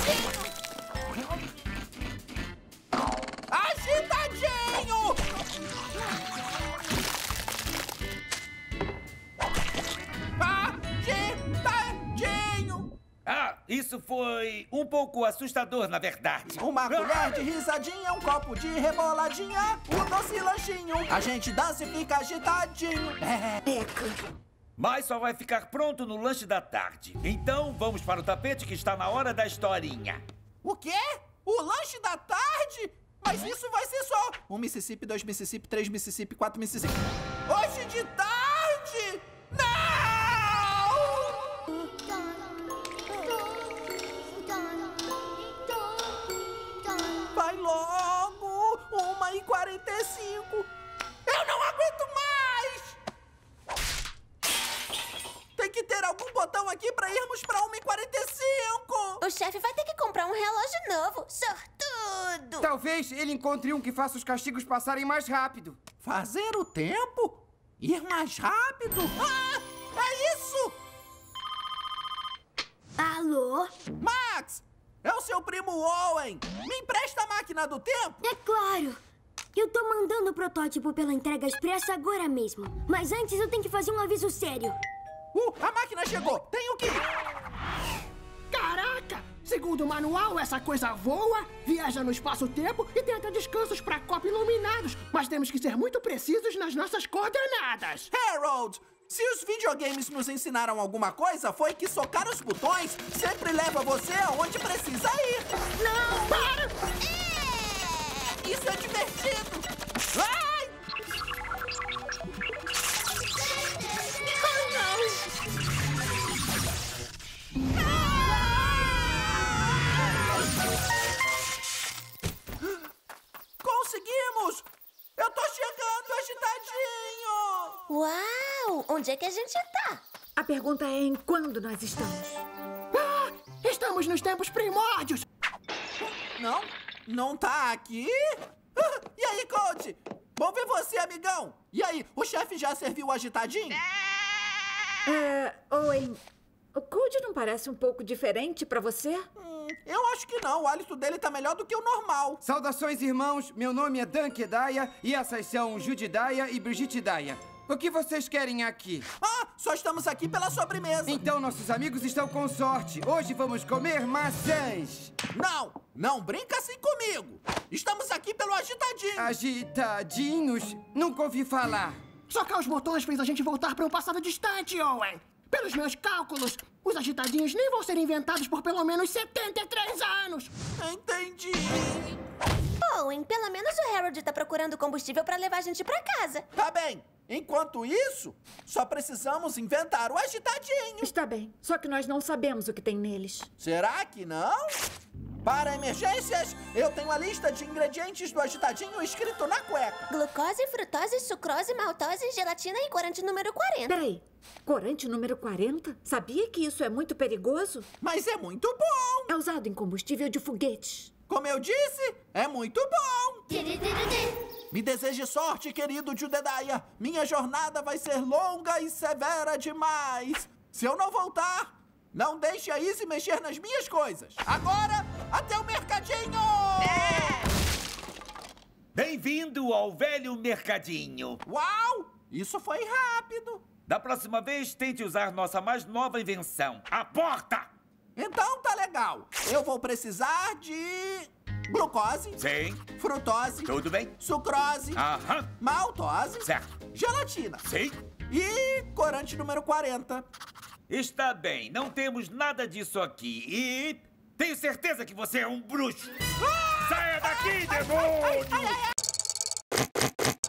Agitadinho! Agitadinho! Ah, isso foi um pouco assustador, na verdade. Uma colher de risadinha, um copo de reboladinha, um doce lanchinho. A gente dança e fica agitadinho. Mas só vai ficar pronto no lanche da tarde. Então, vamos para o tapete que está na hora da historinha. O quê? O lanche da tarde? Mas isso vai ser só 1 Mississippi, 2 Mississippi, 3 Mississippi, 4 Mississippi. Hoje de tarde? Não! Vai logo! 1h45. Eu não aguento mais! Tem que ter algum botão aqui pra irmos pra 1h45. O chefe vai ter que comprar um relógio novo. Sortudo! Talvez ele encontre um que faça os castigos passarem mais rápido. Fazer o tempo? Ir mais rápido? Ah! É isso! Alô? Max! É o seu primo Owen! Me empresta a máquina do tempo? É claro! Eu tô mandando o protótipo pela entrega expressa agora mesmo. Mas antes eu tenho que fazer um aviso sério. A máquina chegou! Tenho que ir! Caraca! Segundo o manual, essa coisa voa, viaja no espaço-tempo e tenta descansos para copo iluminados. Mas temos que ser muito precisos nas nossas coordenadas. Harold! Se os videogames nos ensinaram alguma coisa, foi que socar os botões sempre leva você aonde precisa ir. Não, para! Isso é divertido! Ai! Conseguimos! Eu tô chegando, agitadinho! Uau! Onde é que a gente tá? A pergunta é em quando nós estamos. Ah, estamos nos tempos primórdios. Não tá aqui? E aí, Coach? Bom ver você, amigão! E aí, o chefe já serviu o agitadinho? Owen, o Code não parece um pouco diferente pra você? Eu acho que não. O hálito dele tá melhor do que o normal. Saudações, irmãos. Meu nome é Dan Kedaya e essas são Judidaya e Brigitte Daya. O que vocês querem aqui? Só estamos aqui pela sobremesa. Então nossos amigos estão com sorte. Hoje vamos comer maçãs. Não brinca assim comigo. Estamos aqui pelo agitadinho. Agitadinhos? Nunca ouvi falar. Socar os botões fez a gente voltar para um passado distante, Owen. Pelos meus cálculos, os agitadinhos nem vão ser inventados por pelo menos 73 anos. Entendi. Owen, pelo menos o Harold tá procurando combustível pra levar a gente pra casa. Tá bem. Enquanto isso, só precisamos inventar o agitadinho. Está bem, só que nós não sabemos o que tem neles. Será que não? Para emergências, eu tenho a lista de ingredientes do agitadinho escrito na cueca. Glucose, frutose, sucrose, maltose, gelatina e corante número 40. Peraí, corante número 40? Sabia que isso é muito perigoso? Mas é muito bom. É usado em combustível de foguetes. Como eu disse, é muito bom. Me deseje sorte, querido Judidaya. Minha jornada vai ser longa e severa demais. Se eu não voltar, não deixe a Izzy mexer nas minhas coisas. Agora, até o mercadinho! Bem-vindo ao velho mercadinho. Uau! Isso foi rápido. Da próxima vez, tente usar nossa mais nova invenção, a porta! Então tá legal. Eu vou precisar de glucose. Sim. Frutose. Tudo bem? Sucrose. Aham. Maltose. Certo. Gelatina. Sim. E corante número 40. Está bem, não temos nada disso aqui. E tenho certeza que você é um bruxo. Saia daqui, demônio!